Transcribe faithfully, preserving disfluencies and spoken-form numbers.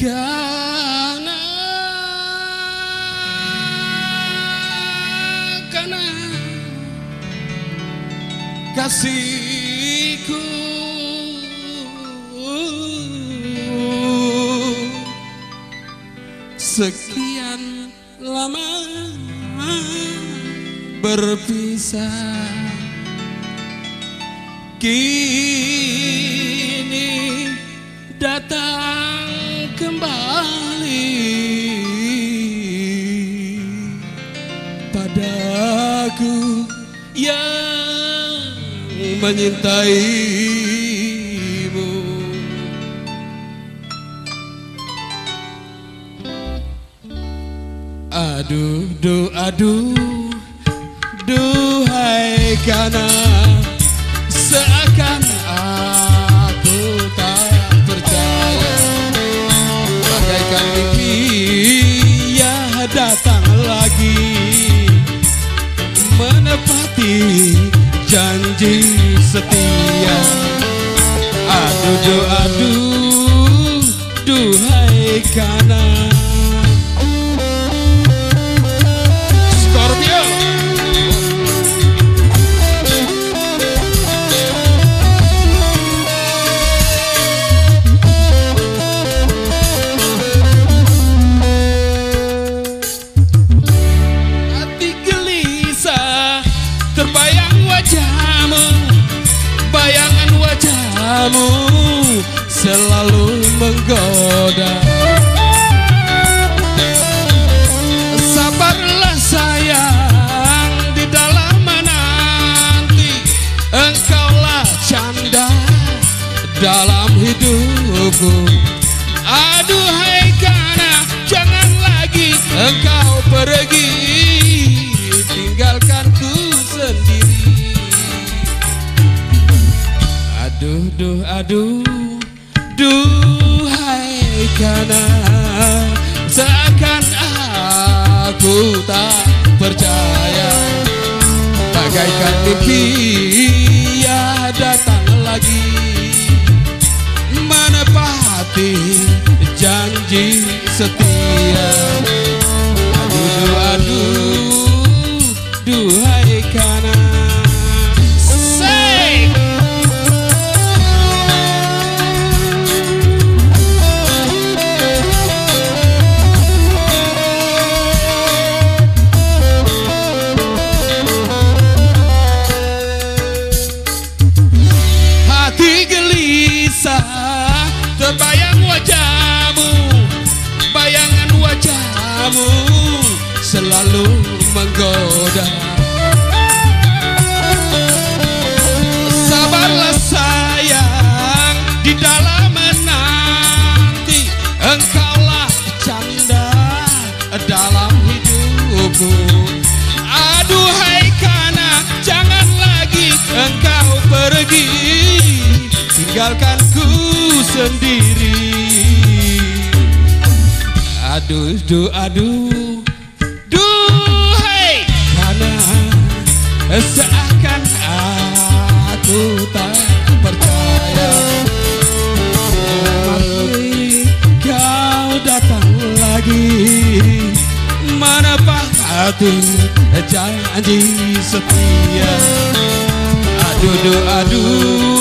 Karena Karena kasihku sekian lama berpisah, kini datang kembali padaku yang menyintaimu. Aduh, duh, aduh, duhai karena seakan aku tak percaya, bagaikan mimpi ya datang lagi, menepati janji setia. Aduh, duh, aduh, duhai karena kamu selalu menggoda. Sabarlah sayang, di dalam menanti engkaulah canda dalam hidupku. Aduhai karena jangan lagi engkau pergi, tinggalkanku sendiri. Aduh, duh, aduh, duhai karena seakan aku tak percaya, bagaikan mimpi ya datang lagi, menepati janji setia. Aduh, duh, aduh, duhai karena terbayang wajahmu, bayangan wajahmu selalu menggoda. Sabarlah sayang, di dalam menanti engkaulah canda dalam hidupku. Aduhai karena jangan lagi engkau pergi, tinggalkanku sendiri. Aduh, duh, aduh, duhai karena seakan aku tak percaya, mari kau datang lagi, menepati janji setia. Aduh, duh, aduh,